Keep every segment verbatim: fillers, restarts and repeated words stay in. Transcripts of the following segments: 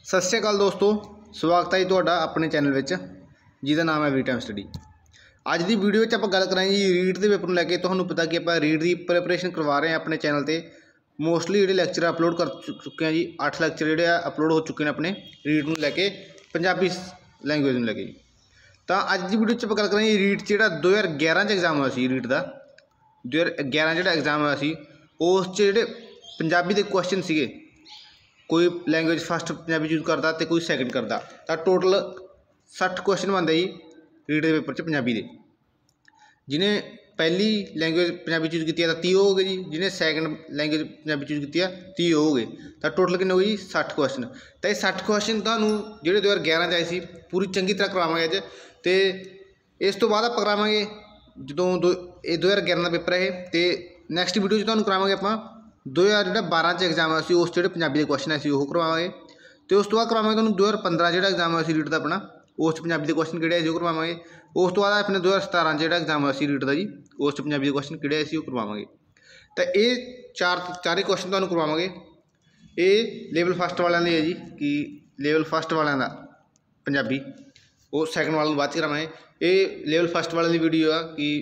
सत श्री अकाल दोस्तों, स्वागत है जी तुहाडा अपने चैनल विच जिहदा नाम है वी टाइम स्टडी। अज की वीडियो में आप गल करांगे जी रीट के पेपर लैके। तुहानूं पता कि आप रीट की प्रिपरेशन करवा रहे हैं अपने चैनल पर। मोस्टली जो लैक्चर अपलोड कर चुके हैं जी, अठ लैक्चर जो अपलोड हो चुके हैं अपने रीट को लैके, पंजाबी लैंगुएज में लैके। तो अज की वीडियो आप गल करांगे रीट जो दो हज़ार ग्यारह एग्जाम होया सी रीट का। दो हज़ार ग्यारह जो एग्जाम होया सी उस जो पंजाबी के क्वेश्चन सीगे, कोई लैंगुएज फस्ट पंजाबी चूज करता तो कोई सैकेंड करता, तो टोटल सठ क्वेश्चन बनते जी रीट के पेपर च पंजाबी के। जिन्हें पहली लैंगुएज पंजाबी चूज की तो तीह हो गए जी, जिन्हें सैकेंड लैंगुएज पंजाबी चूज की तीह हो गए। तो टोटल कितने हो गए जी सठ क्वेश्चन। तो ये सठ क्वेश्चन तुहानूं जिहड़े दो हज़ार ग्यारह आए सी पूरी चंगी तरह करवावांगे अज। तो इस तो बाद आप करावांगे जो दो ये दो हज़ार ग्यारह का पेपर है, तो नैक्सट वीडियो में तुहानूं करावांगे आपां दो हज़ार जो बारह च एग्जाम आया उस जो पंजाबी के क्वेश्चन है वो करवावांगे। तो उस तो बाद करवावांगे तुहानूं दो हज़ार पंद्रह जो एग्जाम आया रीट का अपना, उस पंजाबी के क्वेश्चन किहड़े वो करवावांगे। उस तो बाद अपने दो हज़ार सतारह जो एग्जाम आया रीट का जी, उस पंजाबी के क्वेश्चन किहड़े आए वो करवावांगे। तो ये चार चार ही क्वेश्चन तुहानूं करवावांगे। ये लेवल फस्ट वालों है जी, कि लेवल फस्ट वालों का पंजाबी, वो सैकेंड वालों बाद करावांगे। ये लेवल फस्ट वालों की वीडियो आ कि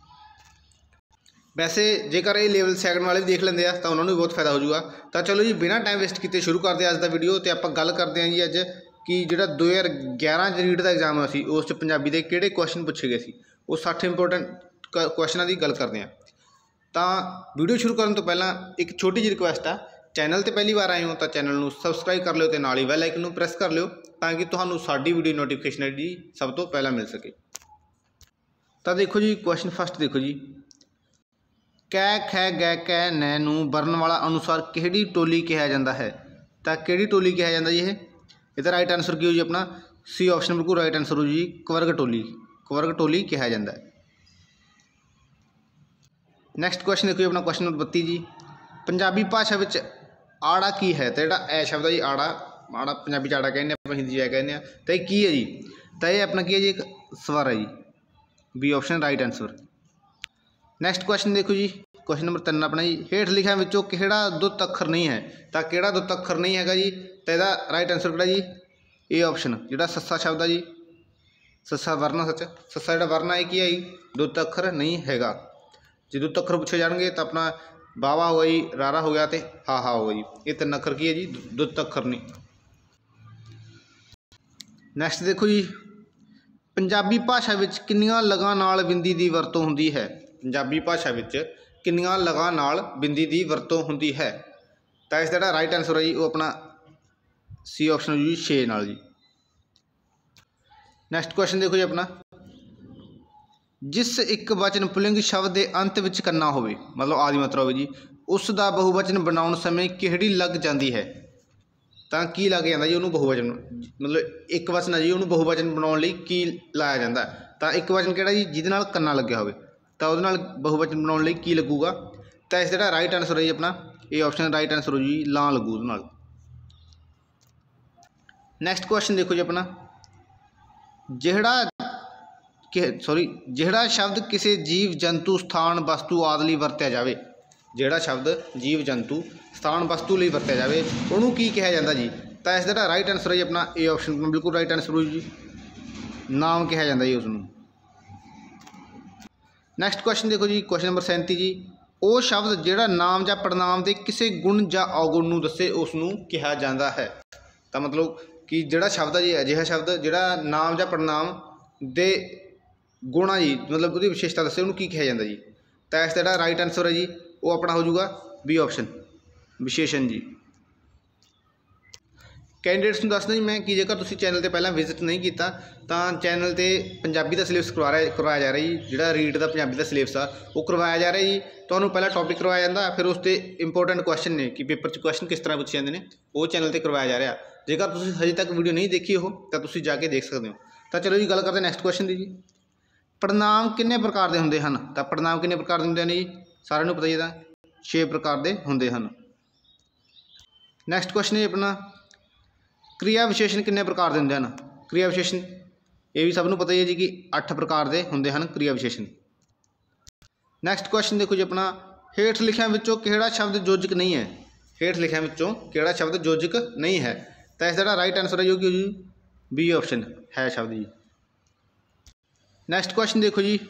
वैसे जेकर ये लेवल सैकेंड वाले भी देख लेंगे तो उन्होंने भी बहुत फायदा हो जाएगा। तो चलो जी बिना टाइम वेस्ट किए शुरू करते हैं अज का वीडियो। तो आप गल करते हैं जी अज कि जो दो हज़ार ग्यारह रीट का एग्जाम हुआ उस पंजाबी के किहड़े क्वेश्चन पूछे गए थे, वो सठ इंपोर्टेंट क्वेश्चनों की गल करते हैं। तो वीडियो शुरू करने तो पहला एक छोटी जी रिक्वेस्ट है, चैनल पर पहली बार आए हो तो चैनल को सबसक्राइब कर लो, तो नाल ही बैल आइकन को प्रेस कर लो ताकि तुहानूं साडी वीडियो नोटिफिकेशन है जी सब तो पहला मिल सके। तो देखो जी क्वेश्चन फस्ट देखो जी, कै खै गै कै नै नूं वरन वाला अनुसार किहड़ी टोली कहा जाता है। तो किहड़ी टोली कहा जाता जी, इसका राइट आंसर की हो जी अपना सी ऑप्शन बिल्कुल राइट आंसर हो जी, कवर्ग टोली। कवर्ग टोली कहा जाता है। नैक्सट क्वेश्चन देखो जी अपना क्वेश्चन नंबर बत्ती जी, पंजाबी भाषा में आड़ा की है। तो जो ए शब्द है जी आड़ा, आड़ा पंजाबी आड़ा कहने, आप हिंदी च कहने। तो ये की है जी, तो ये अपना की है जी एक स्वर है जी, B option right answer. Next question देखो जी क्वेश्चन नंबर तीन अपना जी, हेठ लिखिया विचों किहड़ा दुत्त अखर नहीं है। तो किहड़ा दुत्त अखर नहीं है जी, तो यदा राइट आंसर किहड़ा जी, ए ऑप्शन जिहड़ा सस्सा शब्द है जी, सस्सा वर्ण सच सस्सा जिहड़ा वर्ण है कि है जी दुत्त अखर नहीं हैगा। जो दुत्त अखर पूछे जाएंगे तो अपना वावा हो गई, रारा हो गया, तो हा हा हो गई। ये तीन अखर की है जी दुत्त अखर नहीं। नैक्सट देखो जी, पंजाबी भाषा विच किन्नियां लगां नाल बिंदी की वरतों हुंदी है। पंजाबी भाषा विच किन्नियां लगां नाल बिंदी की वरतों हुंदी है। तो इसका जो राइट आंसर है जी वो अपना सी ऑप्शन हो जी छे नाल जी। नैक्सट क्वेश्चन देखो जी अपना, जिस एक वचन पुलिंग शब्द के अंत विच करना होवे, मतलब आदि मात्रा होवे जी, उसका बहुवचन बनाउण समय किहड़ी लग जाती है। तो की लग जाता जी उन्होंने बहुवचन, मतलब एक वचन है जी उन्होंने बहुवचन बनाने लई की लाया जाता है। तो एक वचन किहड़ा जी जिहदे नाल कन्ना लग्या होवे, तो उहदे नाल बहुवचन बनाने लई की लगूगा। तो इस जो राइट आंसर है जी अपना ए ऑप्शन राइट आंसर हो जी लां लगू उहदे नाल। नैक्सट क्वेश्चन देखो जी अपना, जिहड़ा कि सॉरी जिहड़ा शब्द किसी जीव जंतु स्थान वस्तु आदि लई वरत्या जाए, जिहड़ा शब्द जीव जंतु स्थान वस्तु लई वरत्या जाए उहनूं की कहा जाता जी। तो इसका जो राइट आंसर है जी अपना ए ऑप्शन बिल्कुल राइट आंसर हो जी, नाम कहा जाता जी उसनूं। नैक्सट क्वेश्चन देखो जी क्वेश्चन नंबर सैंती जी, वो शब्द जिहड़ा नाम या पड़नाम के किसी गुण या अवगुण नूं दस्से उसनूं कहा जाता है। तो मतलब कि जिहड़ा शब्द है जी अजिहा शब्द जिहड़ा नाम या पड़नाम दे गुण है जी, मतलब उसकी विशेषता दस्से उन्होंने की कहा जाता जी। तो इसका जो राइट आंसर है जी वो अपना हो जाऊगा बी ऑप्शन विशेषण जी। कैंडिडेट्स को दसदा जी मैं कि जेकर तुसीं चैनल पर पहला विजिट नहीं किया तो चैनल पर पंजाबी का सिलेबस करवा रहा करवाया जा रहा जी, जिहड़ा रीट का पंजाबी का सिलेबस आ वो करवाया जा रहा जी। तो पहला टॉपिक करवाया जाता, फिर उसके इंपोर्टेंट क्वेश्चन ने कि पेपर च क्वेश्चन किस तरह पूछे जाते हैं वो चैनल पर करवाया जा रहा। जेकर तुसीं हजे तक वीडियो नहीं देखी हो तो तुसीं जाके देख सकते हो। तो चलो जी गल करते नैक्सट क्वेश्चन की जी, पड़नाम किन्ने प्रकार के होंगे हैं। तो पड़नाम किन्ने प्रकार के होंगे हैं जी, सारिਆਂ ਨੂੰ पता ही है छे प्रकार के होंगे हैं। नैक्सट क्वेश्चन है अपना, क्रिया विशेषण किन्ने प्रकार के होंगे हैं। क्रिया विशेषण ये भी सबनों पता ही है जी कि अठ प्रकार के होंगे हैं क्रिया विशेषण। नैक्सट क्वेश्चन देखो जी अपना, हेठ लिखियां विचों किहड़ा शब्द योजक नहीं है। हेठ लिखियां विचों किहड़ा शब्द योजक नहीं है। तो इसका राइट आंसर है जो कि बी ऑप्शन है शब्द जी। नैक्सट क्वेश्चन देखो जी,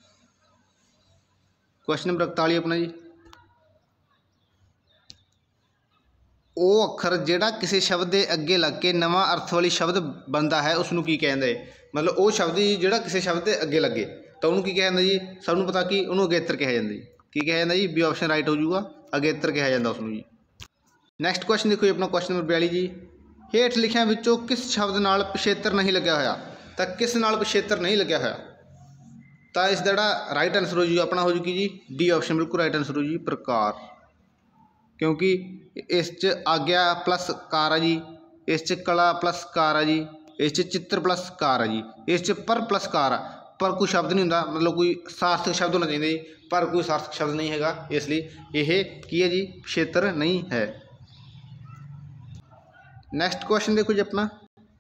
क्वेश्चन नंबर इकताली अपना जी। ਉਹ ਅੱਖਰ ਜਿਹੜਾ ਕਿਸੇ ਸ਼ਬਦ ਦੇ ਅੱਗੇ ਲੱਗ ਕੇ ਨਵਾਂ ਅਰਥ ਵਾਲੀ ਸ਼ਬਦ ਬਣਦਾ ਹੈ ਉਸਨੂੰ ਕੀ ਕਹਿੰਦੇ। ਮਤਲਬ ਉਹ ਸ਼ਬਦ ਜੀ ਜਿਹੜਾ ਕਿਸੇ ਸ਼ਬਦ ਦੇ ਅੱਗੇ ਲੱਗੇ ਤਾਂ ਉਹਨੂੰ ਕੀ ਕਿਹਾ ਜਾਂਦਾ ਜੀ। ਸਭ ਨੂੰ ਪਤਾ ਕਿ ਉਹਨੂੰ ਅਗੇਤਰ ਕਿਹਾ ਜਾਂਦਾ ਜੀ। ਕੀ ਕਿਹਾ ਜਾਂਦਾ ਜੀ, ਬੀ ਆਪਸ਼ਨ ਰਾਈਟ ਹੋ ਜਾਊਗਾ, ਅਗੇਤਰ ਕਿਹਾ ਜਾਂਦਾ ਉਸਨੂੰ ਜੀ। ਨੈਕਸਟ ਕੁਐਸਚਨ ਦੇਖੋ ਜੀ ਆਪਣਾ, ਕੁਐਸਚਨ ਨੰਬਰ ਬਿਆਲੀ ਜੀ। ਹੇਠ ਲਿਖਿਆਂ ਵਿੱਚੋਂ ਕਿਸ ਸ਼ਬਦ ਨਾਲ ਪਿਛੇਤਰ ਨਹੀਂ ਲੱਗਿਆ ਹੋਇਆ। ਤਾਂ ਕਿਸ ਨਾਲ ਪਿਛੇਤਰ ਨਹੀਂ ਲੱਗਿਆ ਹੋਇਆ, ਤਾਂ ਇਸ ਦਾ ਜਿਹੜਾ ਰਾਈਟ ਆਂਸਰ ਹੋ ਜੀ ਆਪਣਾ ਹੋ ਜੂਗੀ ਜੀ ਡੀ ਆਪਸ਼ਨ, ਬਿਲਕੁਲ ਰਾਈਟ ਆਂਸਰ ਹੋ ਜੀ ਪ੍ਰਕਾਰ। क्योंकि इस च आग्या प्लस कार है जी, इस च कला प्लस कार है जी, इस च चित्र प्लस कार है जी, इस च पर प्लस कार है। पर कोई शब्द नहीं होंदा, मतलब कोई सार्थक शब्द होना चाहिए जी, पर कोई सार्थक शब्द नहीं हैगा, इसलिए यह की है जी क्षेत्र नहीं है। नैक्सट क्वेश्चन देखो जी अपना,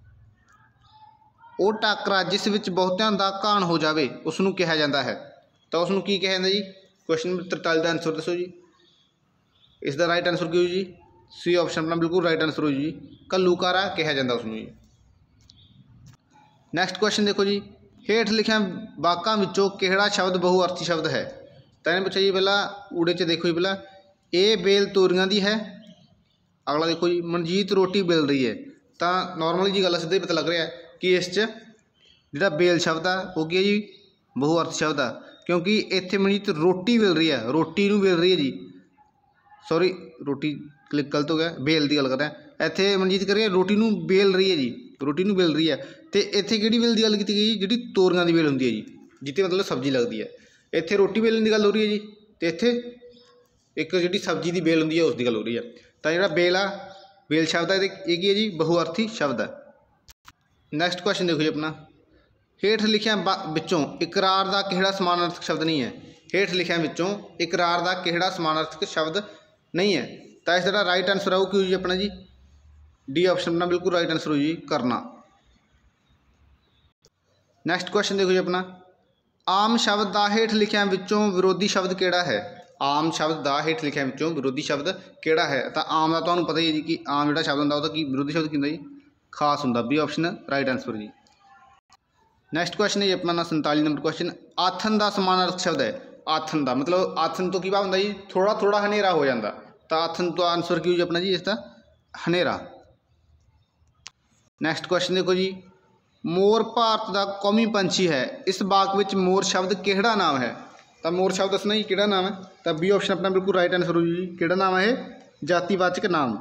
वो टाकरा जिस विच बहुतियां दा घाण हो जाए उसनूं कहा जाता है। तो उसनूं की कहा जाता जी। क्वेश्चन नंबर तरताली का आंसर दसो जी। इसका राइट आंसर की हो जी सी ऑप्शन अपना, बिल्कुल राइट आंसर हो जी घल्लूकारा कहा जाता उसनूं जी। नैक्सट क्वेश्चन देखो जी, हेठ लिखिया वाकां विचों किहड़ा शब्द बहुअर्थी शब्द है। तो इन्हें पूछा जी पहला ऊड़े च देखो जी, पहला ये बेल तोरियां दी है। अगला देखो जी, मनजीत रोटी बेल रही है। तो नॉर्मली जी गल सीधा ही पता लग रहा है कि इस जिहड़ा बेल शब्द आ वो की है जी बहुअर्थी शब्द आ, क्योंकि इत्थे मनजीत रोटी बेल रही है, रोटी नूं बेल रही है जी, सॉरी रोटी क्लिक गलत हो गया, बेल की गल कर रहे हैं। इत्थे मनजीत कर रही है रोटी नूं बेल रही है जी, रोटी नूं बेल रही है। तो इत्थे किहड़ी बेल की गल की गई जी, जिहड़ी तोरियां दी बेल हुंदी है जी, जित्थे मतलब सब्जी लगती है। इत्थे रोटी बेलन की गल हो रही है जी, तो इत्थे एक जिहड़ी सब्जी की बेल हुंदी है उसकी गल हो रही है। तो जिहड़ा बेल आ बेल शब्द है ये की है जी बहुअर्थी शब्द है। नैक्सट क्वेश्चन देखो जी अपना, हेठ लिखिया विचों इकरार का किहड़ा समानार्थक शब्द नहीं है। हेठ लिखिया विचों इकरार का किहड़ा समानार्थक शब्द नहीं है। तो इसका राइट आंसर आओ कि जी अपना जी डी ऑप्शन अपना, बिल्कुल राइट आंसर हो जी करना। नैक्सट क्वेश्चन देखो जी अपना, आम शब्द का हेठ लिखिया विचों विरोधी शब्द किहड़ा है। आम शब्द का हेठ लिखिया विचों विरोधी शब्द किहड़ा है। तो आम का तुहानूं पता ही है जी कि आम जिहड़ा शब्द हुंदा उहदा की विरोधी शब्द की हुंदा जी खास हुंदा, बी ऑप्शन राइट आंसर जी। नैक्सट क्वेश्चन है जी अपना संताली नंबर क्वेश्चन, आथन का समानार्थक शब्द है। आथन का मतलब आथन तो की भाव हुंदा जी थोड़ा थोड़ा हनेरा हो जाता। तो आथन तो आंसर की हो जी अपना जी इसका हनेरा। नैक्सट क्वेश्चन देखो जी, मोर भारत का कौमी पंछी है, इस वाक विच मोर शब्द किहड़ा नाम है। तो मोर शब्द दसना जी किहड़ा नाम है। तो बी ऑप्शन अपना बिल्कुल राइट आंसर हो जी किहड़ा नाम है, जातिवाचक नाम।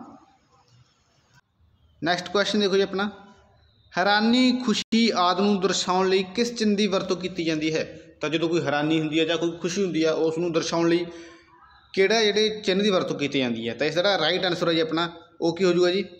नैक्सट क्वेश्चन देखो जी अपना, हैरानी खुशी आदि नूं दर्शाउण लई किस चिन्ह की वरतों की जाती है। तो जो कोई हैरानी होंगी है या कोई खुशी होंगी है उसनूं दर्शाउण लई किहड़ा जिहड़े चिन्ह की वरतों की जाती है। तो इसका राइट आंसर है जी अपना वो की हो जाएगा जी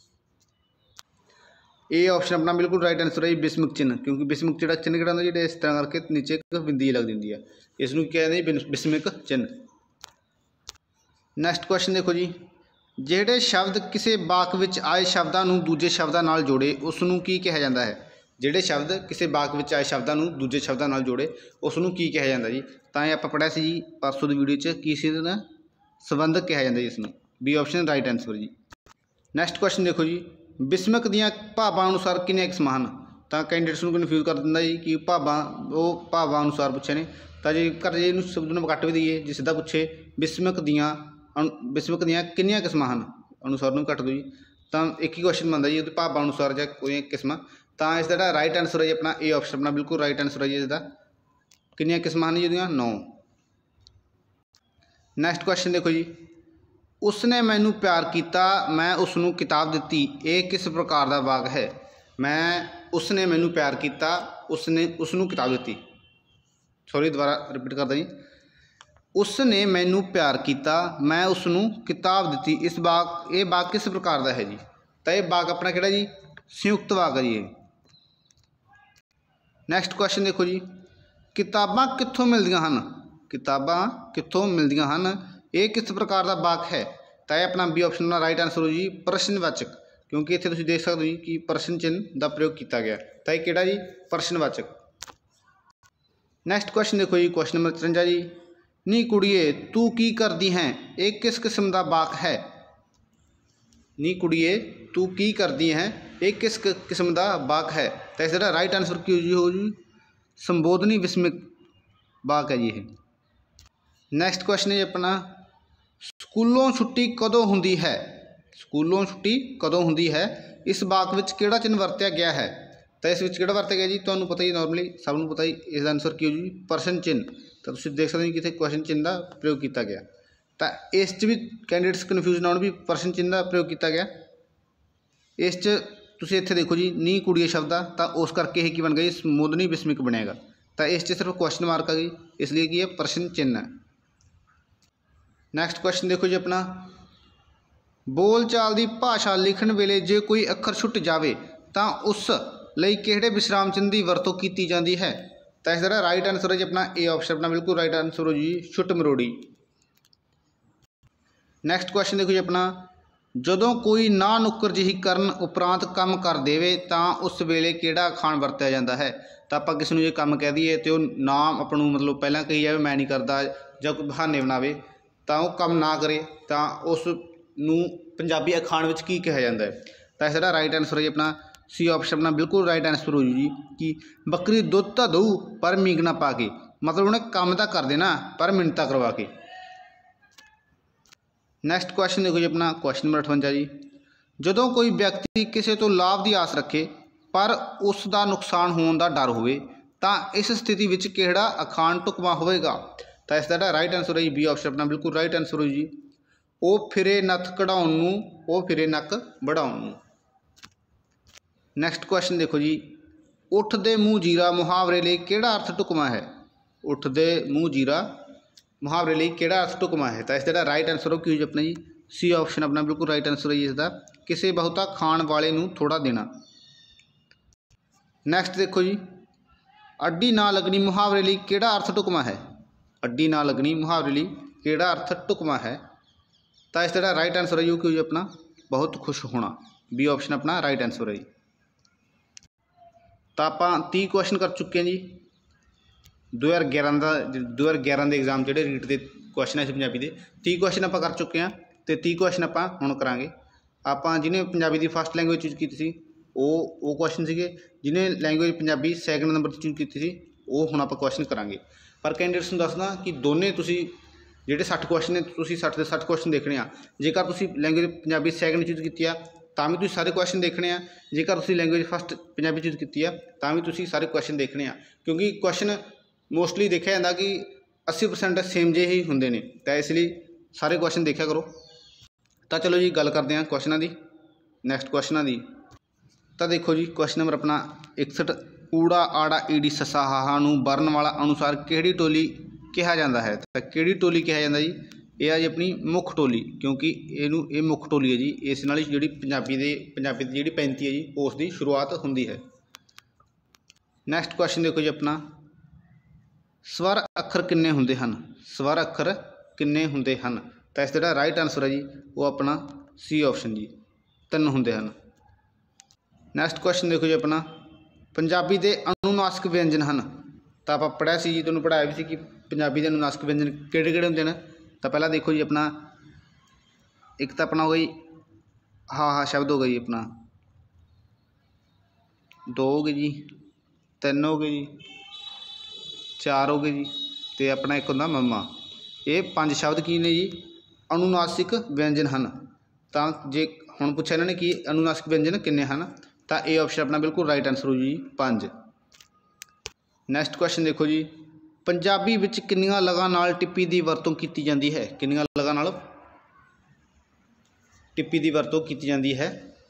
ए ऑप्शन अपना, बिल्कुल राइट आंसर है जी बिस्मिक चिन्ह। क्योंकि बिस्मिक जिहड़ा चिन्ह किहड़ा होंदा जिहड़े इस तरह करके नीचे एक बिंदी लगती होंदी है, इसनूं क्या कहते हैं बिस्मिक चिन्ह। नैक्सट क्वेश्चन देखो जी, जिहड़े शब्द किसी वाक विच आए शब्दां नूं दूजे शब्दां नाल जोड़े उसनूं की कहा जाता है। जिहड़े शब्द किसी वाक विच आए शब्दां नूं दूजे शब्दां नाल जोड़े उसनूं की कहा जाता जी। तो ये आपां पढ़िया सी जी परसों की वीडियो च की सी ना संबंधक कहा जाता जी इसनूं, बी ऑप्शन राइट आंसर जी। नैक्सट क्वेश्चन देखो जी, बिस्मिक दीआं भावां अनुसार किन्नियां किस्मां हन। तो कैंਡੀਡੇਟਸ ਨੂੰ कन्फ्यूज कर दिंदा जी कि भावां वो भावां अनुसार पूछे ने। तो जे घर जे इहनूं शब्द नूं कट भी दईए जे सीधा पूछे बिस्मिक दीआं बिस्मिक दीआं किन्नियां किस्मां हन, अनुसार नूं कट दो जी। तो एक ही क्वेश्चन बनता जी भावां अनुसार जां कोई किस्मां। तो इसका राइट आंसर है जी अपना ए ऑप्शन अपना, बिल्कुल राइट आंसर है जी इसका किन्नियां किस्मां हन जी इहदियां नौ। नैक्सट क्वेश्चन देखो जी, उसने मैनू प्यार किया मैं उसनूं किताब दिती, ये किस प्रकार का वाक है। मैं उसने मैनू प्यार किया उसने उसनूं किताब दिती, सॉरी दोबारा रिपीट करदा जी, उसने मैनू प्यार किया मैं उसनूं किताब दिती, इस वाक ये वाक किस प्रकार का है जी। तो ये वाक अपना किहड़ा जी संयुक्त वाक है जी। नैक्सट क्वेश्चन देखो जी, किताबां कित्थों मिलदियां हन। किताबां कित्थों मिलदियां हन ये किस प्रकार का वाक है। तो यह अपना बी ऑप्शन का राइट आंसर हो जी प्रश्नवाचक। क्योंकि इत्थे तुसीं देख सकते हो जी कि प्रश्न चिन्ह का प्रयोग किया गया। तो यह किहड़ा जी प्रश्नवाचक। नैक्सट क्वेश्चन देखो जी, क्वेश्चन नंबर तिरंजा जी, नी कुड़िए तू की करदी है, एक किस किस्म का वाक है। नी कुड़िए तू की करदी है, ये किस किस्म का वाक है। तो इसका राइट आंसर की हो जी संबोधनी विस्मित वाक है जी ये। नैक्सट क्वेश्चन है जी अपना स्कूलों छुट्टी कदों हुंदी है, स्कूलों छुट्टी कदों हुंदी है, इस वाक विच किहड़ा चिन्ह वरत्या गया है। तो इस विच किहड़ा वरत्या गया जी, तुहानूं पता ही नॉर्मली सबनूं पता ही, इसका आंसर की हो जी प्रश्न चिन्ह। तो तुसीं देख सकते हो कि इत्थे क्वेश्चन चिन्ह का प्रयोग किया गया। तो इस च भी कैंडिडेट्स कन्फ्यूज ना होण भी प्रश्न चिन्ह का प्रयोग किया गया। इस च तुसीं इत्थे देखो जी नी कुड़िए शब्द आ, तो उस करके यह की बन गई संबोधनी विस्मिक बनेगा। तो इस च सिर्फ क्वेश्चन मार्क आ गई, इसलिए कि यह प्रश्न चिन्ह है। नैक्सट क्वेश्चन देखो जी अपना बोल चाल की भाषा लिखण वेले जे कोई अखर छुट जाए तो उस लई किहड़े विश्राम चिन्ह की वरतों की जाती है। तो इसका राइट आंसर है जी अपना ए ऑप्शन, अपना बिल्कुल राइट आंसर हो जी छुट मरोड़ी। नैक्सट क्वेश्चन देखो जी अपना जदों कोई ना नुक्कर जिही करन उपरांत कम कर देवे तो उस वेले किहड़ा अखाण वरत्या जाता है। तो आप किसी को काम कह दईए तो नाम अपनों मतलब पहला कही जाए मैं नहीं करता ਜਾਂ कोई बहाने बनावे तो वह कम ना करे तो उस नूं पंजाबी अखाण विच की कहा जाता है। तो इसका राइट आंसर है जी अपना सी ऑप्शन, अपना बिल्कुल राइट आंसर हो जी कि बकरी दुध तो दऊ पर मींग ना पा के, मतलब उन्हें काम तो कर देना पर मिन्नतां करवा के। नैक्सट क्वेश्चन देखो जी अपना क्वेश्चन नंबर अठवंजा जी जदों कोई व्यक्ति किसी तो लाभ की आस रखे पर उसका नुकसान होने का डर होवे तो इस स्थिति में किहड़ा अखाण ढुकवा होएगा। तो इसका राइट आंसर है जी बी ऑप्शन, अपना बिल्कुल राइट आंसर हो जी ओ फिरे नथ कढ़ाउण नूं ओ फिरे नक बढ़ाउण नूं। नैक्सट क्वेश्चन देखो जी उठ दे मूँह जीरा मुहावरे लिए किहड़ा अर्थ ढुकवा है। उठ दे मूँह जीरा मुहावरे लिए किहड़ा अर्थ ढुकवा है। तो इसका राइट आंसर हो कि अपना जी सी ऑप्शन, अपना बिल्कुल राइट आंसर है जी इसका किसी बहुता खाण वाले नूं थोड़ा देना। नैक्सट देखो जी अड्डी ना लगनी मुहावरे लिए किहड़ा अर्थ ढुकवा है। अड्डी ना लगनी मुहावरे लिए किहड़ा अर्थ ढुकवा है। तो इसका राइट आंसर है जी कि अपना बहुत खुश होना, बी ऑप्शन अपना राइट आंसर है। तो आप तीह क्वेश्चन कर चुके हैं जी दो हज़ार ग्यारह का दो हज़ार ग्यारह के एग्जाम जोड़े रीट के क्वेश्चन है पंजाबी के तीह क्वेश्चन आप कर चुके हैं। तो तीह क्वेश्चन आप हुण करांगे। आप जिन्हें पंजाबी की फस्ट लैंगुएज चूज की थी वो क्वेश्चन से, जिन्हें language Punjabi second number choose की थी वो हुण आप क्वेश्चन करांगे। पर कैंडिडेट्स नूं दसदा कि दोनों तुसीं जिहड़े सठ क्वेश्चन ने तुसीं सठ के सठ क्वेश्चन देखने आ। जेकर तुसीं लैंगुएज पंजाबी सैकेंड चूज की तां भी तुसीं सारे क्वेश्चन देखने आ, जेकर तुसीं लैंगुएज फस्ट पंजाबी चूज की तां भी तुसीं सारे क्वेश्चन देखने आ, क्योंकि क्वेश्चन मोस्टली देखा जाता कि अस्सी परसेंट सेम जे ही होंगे ने। तो इसलिए सारे क्वेश्चन देखा करो। तो चलो जी गल करते हैं क्वेश्चनों की, नैक्सट क्वेश्चनों की। तो देखो जी क्वेश्चन नंबर अपना इकसठ ऊड़ा आड़ा ईडी ससा हाहा नूं वर्ण वाला अनुसार किहड़ी टोली कहा जाता है। तो किहड़ी टोली कहा जाता जी, यह है जी अपनी मुख टोली, क्योंकि इनू ये मुख टोली है जी, इस नाल जी पंजाबी दे पंजाबी दी जी पैंती है जी उसकी शुरुआत होंदी है। नैक्सट क्वेश्चन देखो जी अपना स्वर अखर किन्ने हुंदे हन, स्वर अखर किन्ने हुंदे हन। तो इसका राइट आंसर है जी वो अपना सी ऑप्शन जी तीन हुंदे हन। नैक्सट क्वेश्चन देखो जी अपना पंजाबी के अनुनासिक व्यंजन हैं। तो आप पढ़िया सी जी, तुहानूं पढ़ाया भी सी कि पंजाबी के अनुनासिक व्यंजन किहड़े किहड़े हुंदे ने। तो पहला देखो जी अपना एक तो अपना हो गई हा हा शब्द हो गई अपना, दो हो गए जी, तीन हो गए जी, चार हो गए जी, तो अपना एक होंदा मम्मा। ये पांच शब्द की ने जी अनुनासिक व्यंजन हैं। तो जे हुण पुछिया इन्होंने कि अनुनासिक व्यंजन किन्ने हैं, तो ए ऑप्शन अपना बिल्कुल राइट आंसर हो जी पांच। नैक्सट क्वेश्चन देखो जी पंजाबी विच किन्नियां लगां नाल टिप्पी की वरतों की जाती है, किन्नियां लगां नाल टिप्पी की वरतों की जाती है।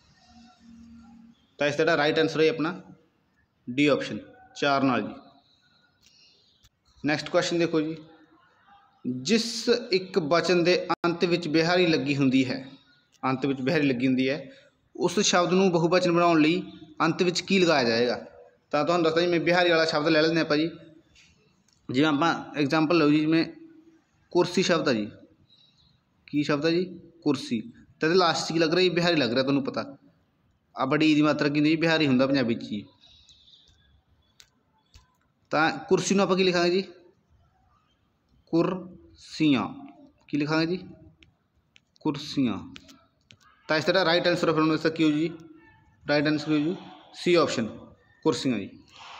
तो इसका राइट आंसर है अपना डी ऑप्शन चार नाल जी। नैक्सट क्वेश्चन देखो जी जिस एक वचन के अंत विच बिहारी लगी हुंदी है, अंत विच बिहारी लगी हुंदी है, उस शब्द नूं बहुवचन बनाउण लई अंत विच की लगाया जाएगा। तो तुहानूं दसदा जी मैं बिहारी वाला शब्द ले लेंदे आपां जी, जिवें आपां एग्जाम्पल लो जी जिवें कुर्सी शब्द है जी, की शब्द है जी कुर्सी, तो लास्ट की लग रहा जी बिहारी लग रहा, तुहानूं पता आ बड़ी ईदी मात्रा की जी बिहारी हुंदा पंजाबी च जी। तो कुर्सी नूं आपां की लिखांगे जी कुरसियाँ, की लिखांगे जी कुर्सियाँ। तो इसका राइट आंसर फिर इसका की हो जी, राइट आंसर की हो जी सी ऑप्शन कुर्सियाँ जी।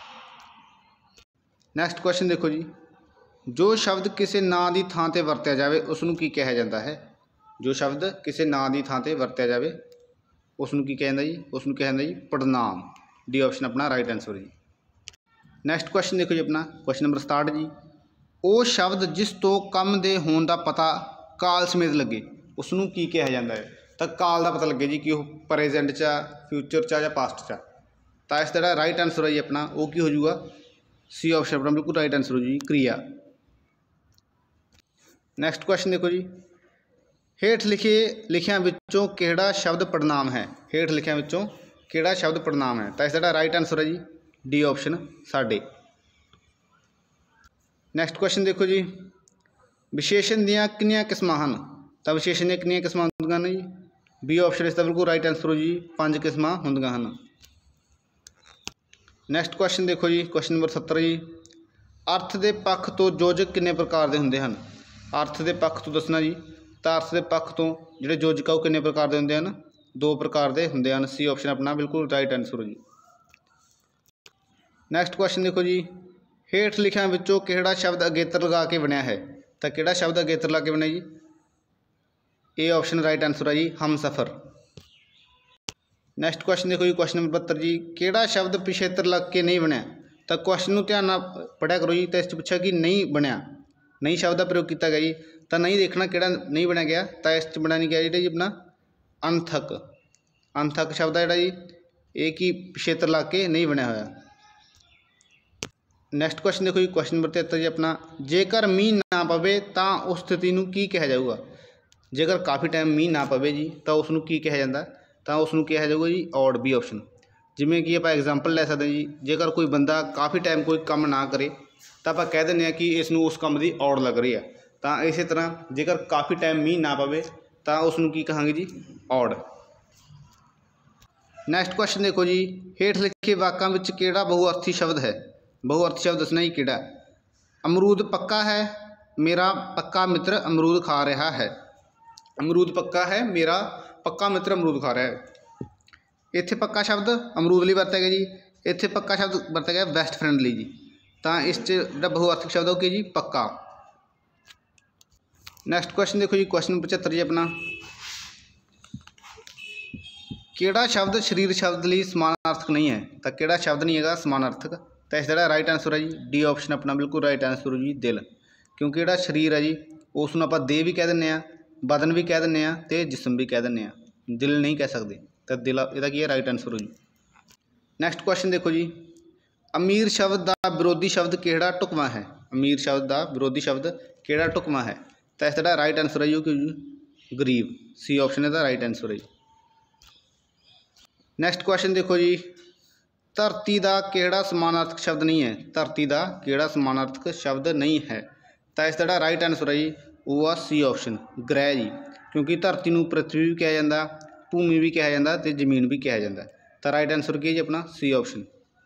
नैक्सट क्वेश्चन देखो जी, जो शब्द किसी ਨਾਂ ਦੀ ਥਾਂ ਤੇ ਵਰਤਿਆ ਜਾਵੇ ਉਸ ਨੂੰ ਕੀ ਕਿਹਾ ਜਾਂਦਾ ਹੈ। जो शब्द किसी ਨਾਂ ਦੀ ਥਾਂ ਤੇ ਵਰਤਿਆ ਜਾਵੇ ਉਸ ਨੂੰ ਕੀ ਕਿਹਾ ਜਾਂਦਾ ਜੀ, ਉਸ ਨੂੰ ਕਿਹਾ ਜਾਂਦਾ ਜੀ ਪੜਨਾਮ। डी ऑप्शन अपना राइट आंसर जी। नैक्सट क्वेश्चन देखो जी अपना क्वेश्चन नंबर सताहठ जी, ਉਹ शब्द जिस तो ਕੰਮ ਦੇ ਹੋਣ ਦਾ ਪਤਾ ਕਾਲ ਸਮੇਤ ਲੱਗੇ ਉਸ ਨੂੰ ਕੀ ਕਿਹਾ ਜਾਂਦਾ ਹੈ। ਤਾਂ ਕਾਲ ਦਾ ਪਤਾ ਲੱਗੇ ਜੀ कि ਉਹ ਪ੍ਰੈजेंट 'ਚ ਆ, ਫਿਊਚਰ 'ਚ ਆ ਜਾਂ ਪਾਸਟ 'ਚ ਆ। ਤਾਂ ਇਸ ਦਾ ਜਿਹੜਾ ਰਾਈਟ ਆਂਸਰ ਹੈ ਜੀ ਆਪਣਾ ਉਹ ਕੀ ਹੋ ਜਾਊਗਾ, सी ऑप्शन अपना बिल्कुल राइट आंसर हो जी क्रिया। नैक्सट क्वेश्चन देखो जी, हेठ लिखे लिखिया विचों किहड़ा शब्द पड़नाम है। हेठ लिखिया विचों किहड़ा शब्द पड़नाम है। तो इसका राइट आंसर है जी डी ऑप्शन साडे। नैक्सट क्वेश्चन देखो जी, विशेषण दियां कितनियां किस्मां हन। तो विशेषण दियां कितनियां किस्मां हुंदियां ने जी, बी ऑप्शन इसका बिल्कुल राइट आंसर हो जी पांच किस्मां हुंदियां हन। नैक्सट क्वेश्चन देखो जी क्वेश्चन नंबर सत्तर जी, अर्थ के पक्ष तो योजक कितने प्रकार के होंगे हैं। अर्थ के पक्ष तो दसना जी, तो अर्थ के पक्ष तो जोड़े योजक वो कितने प्रकार के होंगे हैं, दो प्रकार के होंगे हैं। सी ऑप्शन अपना बिल्कुल राइट आंसर हो जी। नैक्सट क्वेश्चन देखो जी, हेठ लिखिया विचों किहड़ा शब्द अगेतर लगा के बनया है। तो किहड़ा शब्द अगेतर लगा के बनया जी, ए ऑप्शन राइट आंसर है जी हम सफ़र। नैक्सट क्वेश्चन देखो जी क्वेश्चन नंबर बहत्तर जी, किहड़ा शब्द पिछेतर लग के नहीं बनया। तो क्वेश्चन को ध्यान नाल पढ़िया करो जी। तो इस पूछा कि नहीं बनया, नहीं शब्द का प्रयोग किया गया जी। तो नहीं देखना किहड़ा नहीं बनया गया। तो इस बनया नहीं गया जी अपना अनथक। अनथक शब्द है जी एक ही पिछेतर लग के नहीं बनया होया। नैक्सट क्वेश्चन देखो जी क्वेश्चन नंबर तिहत्तर जी अपना, जेकर मीह ना पवे तो उस स्थिति को की कहा जाऊगा। जेकर काफ़ी टाइम मीह ना पवे जी तो उसनों की कहा जाता, तो उसनों कहा जाऊगा जी ऑड। बी ऑप्शन जिमें कि आप एग्जाम्पल ले सकते जी, जेकर कोई बंदा काफ़ी टाइम कोई काम ना करे तो आप कह दें कि इसनों उस काम की ऑड लग रही है। तो इस तरह जेकर काफ़ी टाइम मीह ना पवे तो उसनों की कहांगे जी ऑड। नैक्सट क्वेश्चन देखो जी, हेठ लिखे वाक्यों में किहड़ा बहुअर्थी शब्द है। बहुअर्थी शब्द दसना ही किहड़ा। अमरूद पक्का है, मेरा पक्का मित्र अमरूद खा रहा है। अमरूद पक्का है, मेरा पक्का मित्र अमरूद खा रहा है। इत्थे पक्का शब्द अमरूद लिए वरत्या गया जी, इत्थे पक्का शब्द वरत्या गया बेस्ट फ्रेंड लिए जी। तो इस जो बहुअर्थक शब्द है जी पक्का। नैक्सट क्वेश्चन देखो जी क्वेश्चन नंबर पचहत्तर जी अपना, किहड़ा शब्द शरीर शब्द लिए समानार्थक नहीं है। तो किहड़ा शब्द नहीं है समानार्थक। तो इसका राइट आंसर है जी डी ऑप्शन अपना बिल्कुल राइट आंसर है जी दिल। क्योंकि जिहड़ा शरीर है जी उसनों आपां देह भी कह दिंदे आ, बदन भी कह दिंदे आ ते जिस्म भी कह दिंदे आ, दिल नहीं कह सकते। तो दिल इहदा की है राइट आंसर हो जी। नैक्सट क्वेश्चन देखो जी, अमीर शब्द का विरोधी शब्द किहड़ा ढुकवां है। अमीर शब्द का विरोधी शब्द किहड़ा ढुकवां है। तो इसका राइट आंसर है जी गरीब। सी ऑप्शन इसका राइट आंसर है। नैक्सट क्वेश्चन देखो जी, धरती का किहड़ा समानार्थक शब्द नहीं है। धरती का किहड़ा समानार्थक शब्द नहीं है। तो इसका राइट आंसर है जी वो आ सी ऑप्शन ग्रह जी। क्योंकि धरती को पृथ्वी भी कहा जाता, भूमि भी कहा जाता तो जमीन भी कहा जाता। तो राइट आंसर की है जी अपना सी ऑप्शन।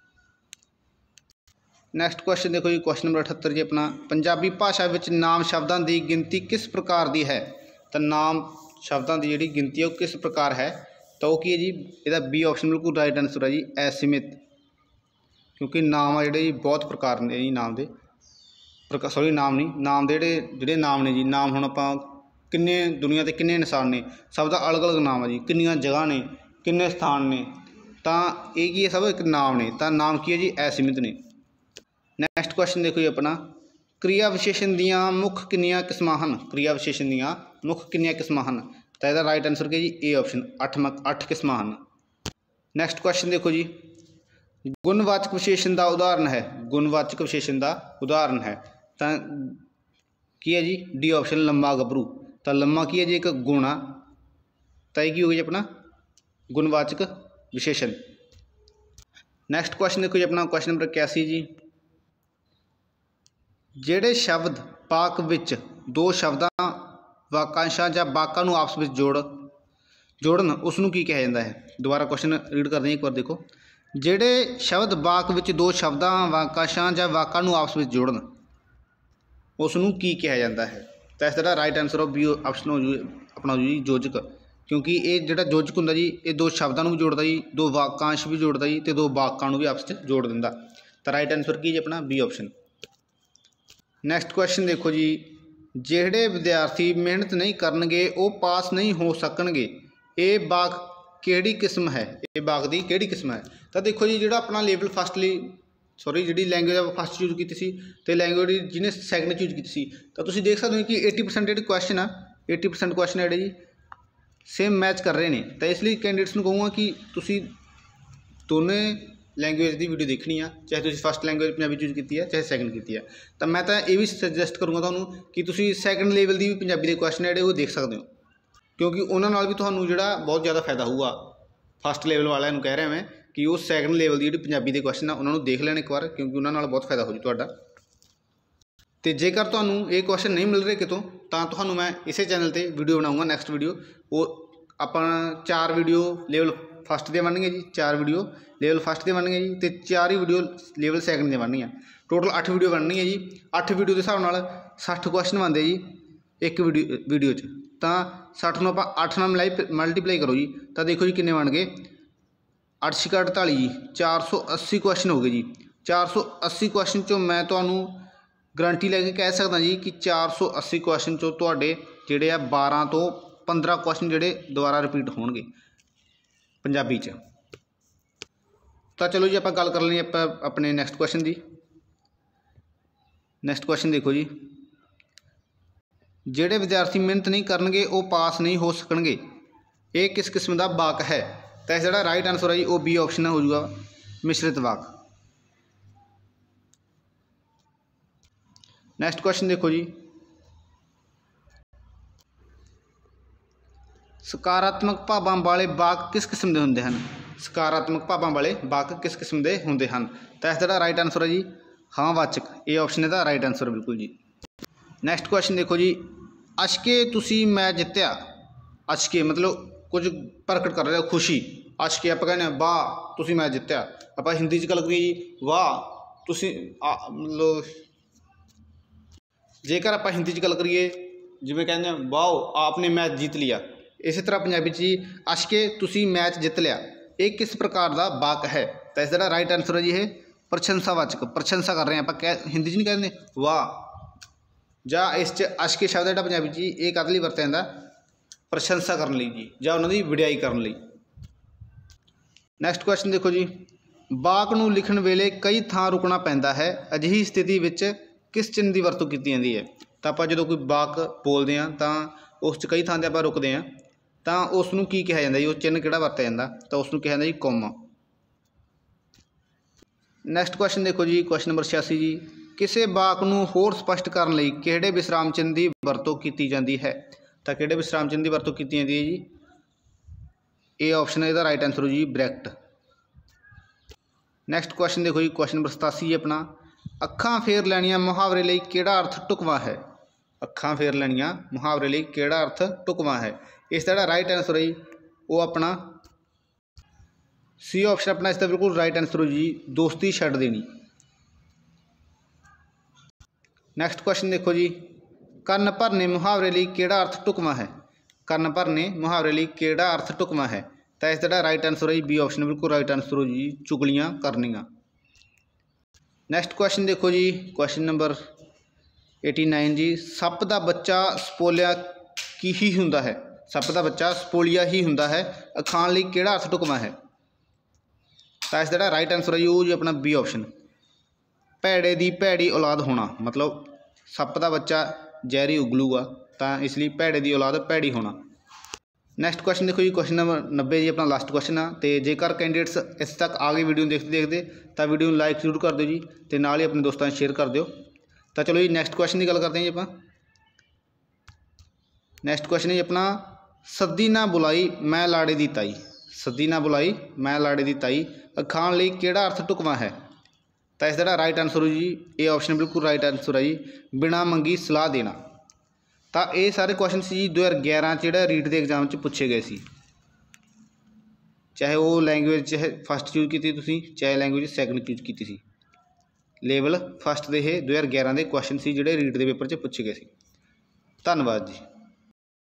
नैक्सट क्वेश्चन देखो जी क्वेश्चन नंबर अठहत्तर जी अपना, पंजाबी भाषा में नाम शब्दों की गिनती किस प्रकार की है। तो नाम शब्दों की जी गिनती है वो किस प्रकार है। तो वह की है जी इसका बी ऑप्शन बिल्कुल राइट आंसर है जी असीमित। क्योंकि नाम आ जोड़े जी बहुत प्रकार ने जी नाम के प्रकार सॉरी नाम नहीं नाम के जोड़े जोड़े नाम ने जी। नाम हुण आपां किन्ने दुनिया के किन्ने इंसान ने, सब का अलग अलग नाम है जी, किन्नियां जगह ने, किन्ने स्थान ने। तो ये की है सब एक नाम ने। तो नाम की है जी असीमित ने। नैक्सट क्वेश्चन देखो जी अपना, क्रिया विशेषण दियां मुख किन्नियां किस्मां हन। क्रिया विशेषण दियां मुख किन्नियां किस्मां हन। तो इसका राइट आंसर क्या जी ए ऑप्शन अठ अठ किस्मां हन। नैक्सट क्वेश्चन देखो जी, गुणवाचक विशेषण का उदाहरण है। गुणवाचक विशेषण का उदाहरण है तो की है जी डी ऑप्शन लम्मा गभरू। तो लम्मा की है जी एक गुण आ, तो ये की हो गई अपना गुणवाचक विशेषण। नैक्सट क्वेश्चन देखो जी अपना क्वेश्चन नंबर इक्यासी जी, जेड़े शब्द वाक विच दो शब्दां वाकांशां जां वाकां नूं आपस में जोड़ जोड़न उसनूं की कहा जाता है। दोबारा क्वेश्चन रीड कर दें एक बार देखो, जेड़े शब्द वाक विच दो शब्दां वाकांशां जां वाकां नूं आपस में जोड़न उसनूं की कहा जाता है। तो इसका राइट आंसर बी ऑप्शन हो जू अपना जी योजक। क्योंकि ये जिहड़ा योजक हुंदा जी ये दो शब्दां नूं भी जोड़दा जी, दो वाकांश भी जोड़दा जी ते दो वाकां नूं भी आपस च जोड़ दिंदा। तो राइट आंसर की जी अपना बी ऑप्शन। नैक्सट क्वेश्चन देखो जी, ਜਿਹੜੇ विद्यार्थी मेहनत नहीं करनगे वो पास नहीं हो सकणगे, ये वाक ਕਿਹੜੀ किस्म है, ये वाक की ਕਿਹੜੀ किस्म है। तो देखो जी ਜਿਹੜਾ अपना लेवल फस्ट ਲਈ सॉरी जी लैंग्वेज आप फस्ट चूज की सी तो लैंग्वेज जिन्हें सैकेंड चूज की सी, तो तुम देख सकते हो कि एटी परसेंट जो क्वेश्चन आ एटी परसेंट क्वेश्चन है जी सेम मैच कर रहे हैं। तो इसलिए कैंडिडेट्स को कहूँगा कि तुम दोनों लैंग्वेज की वीडियो देखनी आ, चाहे तुम फस्ट लैंग्वेज पंजाबी चूज की है चाहे सैकेंड की है। तो मैं तो ये भी सजैसट करूँगा तुहानूं कि तुम सैकेंड लेवल की भी पंजाबी के क्वेश्चन है वो देख सकते हो, क्योंकि उन्होंने भी तुहानूं जिहड़ा बहुत ज़्यादा फायदा होगा। फस्ट लेवल वाले कह रहा मैं कि वो सैकेंड लेवल की जी पंजाबी के क्वेश्चन आ उन्होंने देख लेने एक बार, क्योंकि उन्होंने बहुत फायदा हो जू। तो जेकर तुहानूं ये क्वेश्चन नहीं मिल रहे कितों तो तुहानूं मैं इसे चैनल पर वीडियो बनाऊँगा नैक्सट वीडियो, वो अपन चार वीडियो लेवल फस्ट दे बननी जी, चार वीडियो लेवल फस्ट दे बननी जी, तो चार ही वीडियो लेवल सैकेंड दे बननी। टोटल अठ वीडियो बननी है जी। अठ वीडियो के हिसाब नाल सठ क्वेश्चन बनते जी एक वीडियो वीडियो च, तो सठ नूं आपां अठ नाल मिलाई मल्टीप्लाई करो जी, तो देखो जी किन्ने बन गए अठ छिका अड़ताली जी, चार सौ अस्सी क्वेश्चन हो गए जी। चार सौ अस्सी क्वेश्चन चो मैं तुहानूं गारंटी लैके कह सकदा जी कि चार सौ अस्सी क्वेश्चन चो तुहाडे जिहड़े आ बारह तो पंद्रह क्वेश्चन जिहड़े दोबारा रिपीट होणगे पंजाबी च। तो चलो जी आपां गल कर लैंदे आपां अपने नैक्सट क्वेश्चन की। नैक्सट क्वेश्चन देखो जी, जिहड़े विद्यार्थी मेहनत नहीं करनगे वो पास नहीं हो सकणगे, ये किस किस्म का वाक है। तो इस जिहड़ा राइट आंसर है जी वो बी ऑप्शन हो जाऊगा मिश्रित वाक। नैक्सट क्वेश्चन देखो जी, सकारात्मक भावां वाले वाक किस किस्म के होंदे हन। सकारात्मक भावां वाले वाक किस किस्म के होंदे हन। तो इस जिहड़ा राइट आंसर है जी हाँ वाचक, ये ऑप्शन इसदा राइट आंसर बिल्कुल जी। नैक्सट क्वेश्चन देखो जी, अशके तुसी मैच जित्तिया, अशके मतलब कुछ प्रकट कर रहे हो खुशी, अशके आप कहने वाह तुसी मैच जित्तिया। आप हिंदी च गल करिए जी वाह तुसी मतलब जेकर आप हिंदी च गल करिए जिवें कहते वाह आपने मैच जीत लिया, इस तरह पंजाबी जी अशके तुसी मैच जित लिया, एक किस प्रकार का वाक है। तो इस राइट आंसर है जी ये प्रशंसावाचक, प्रशंसा कर रहे हैं आप कह हिंदी च नहीं कहते वाह, ਜਾਂ इस अशके शब्द जो पंजाबी जी ये कद लई वरत्या जांदा प्रशंसा करने लई जी, ਜਾਂ उन्हां दी वडियाई करने लई। नैक्सट क्वेश्चन देखो जी, वाक नूं लिखण वेले कई थां रुकना पैंदा है, अजिही स्थिति विच किस चिन्ह की वरतों की जाती है। तो आप जो कोई वाक बोलते हैं तो उस कई थां ते आपां रुकते हैं तो उसनूं की कहा जाता जी, उस चिन्ह किहड़ा वरत्या जांदा, तो उसनूं कहा जाता जी कौमा। नैक्सट क्वेश्चन देखो जी, क्वेश्चन नंबर छियासी जी, किसी वाक नूं होर स्पष्ट करने लई किहड़े विश्राम चिन्ह की वरतों की जाती है। तो किहड़े विश्राम चिन्ह की वरतों की जाती है जी, ये ऑप्शन है इसदा राइट आंसर हो जी ब्रैकेट। नैक्सट क्वेश्चन देखो जी, क्वेश्चन नंबर सतासी जी अपना, अखां फेर लैणियां मुहावरे लई किहड़ा अर्थ ढुकवां है। अखां फेर लैणियां मुहावरे लई किहड़ा अर्थ ढुकवां है। इस जिहड़ा राइट आंसर है जी वो अपना सी ऑप्शन अपना इसका बिल्कुल राइट आंसर हो जी दोस्ती छड्ड देनी। नैक्सट क्वेश्चन देखो जी, कन्न भरने मुहावरे लई किहड़ा अर्थ ढुकवां है। कन्न भरने मुहावरे लई किहड़ा अर्थ ढुकवां है। तो इस जिहड़ा राइट आंसर है जी बी ऑप्शन बिल्कुल राइट आंसर हो जी चुगलियां करनियां। नैक्सट क्वेश्चन देखो जी, क्वेश्चन नंबर एटी नाइन जी, सप दा बच्चा सपोलिया की ही हुंदा है। सप दा बच्चा सपोलिया ही हुंदा है, अखाण लई किहड़ा अर्थ ढुकवां है। तो इस जिहड़ा राइट आंसर है जी वो जी अपना बी ऑप्शन भैड़े दी भैड़ी औलाद होना, मतलब सप का बच्चा जहरी उगलू आ तो इसलिए भैड़े की औलाद भैड़ी होना। नैक्सट क्वेश्चन देखो जी, क्वेश्चन नंबर नब्बे जी अपना लास्ट क्वेश्चन आ। तो जेकर कैंडिडेट्स इस तक आ गए वीडियो देखते देखते तो वीडियो लाइक जरूर कर दो जी, तो नाल ही अपने दोस्तों में शेयर कर दो। तो चलो जी नैक्सट क्वेश्चन की गल करते हैं जी अपना। नैक्सट क्वेश्चन है जी अपना, सद्दी ना बुलाई मैं लाड़े दी ताई। सद्दी ना बुलाई मैं लाड़े दी ताई, अखाण लई किहड़ा अर्थ ढुकवां है। तो इस जिहड़ा राइट आंसर हो जी ये ऑप्शन बिल्कुल राइट आंसर है जी बिना मंगी सलाह देना। तो ये सारे क्वेश्चन जी दो हज़ार ग्यारह जो रीट के एग्जाम च पूछे गए सी, चाहे वो लैंग्वेज चाहे फस्ट चूज की तुसी चाहे लैंग्वेज सैकेंड चूज की सी, लेवल फस्ट के दो हज़ार ग्यारह के क्वेश्चन से जोड़े रीट के पेपर च पूछे गए सी। धन्यवाद जी।